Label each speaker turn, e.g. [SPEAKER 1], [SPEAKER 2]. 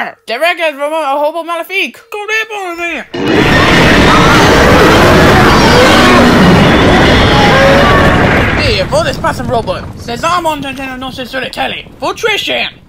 [SPEAKER 1] Arr! The record from a hobo malefique. Go there, boy, there. Hey, for this passing robot. Says I'm on to no sense to the telly. For Trishan.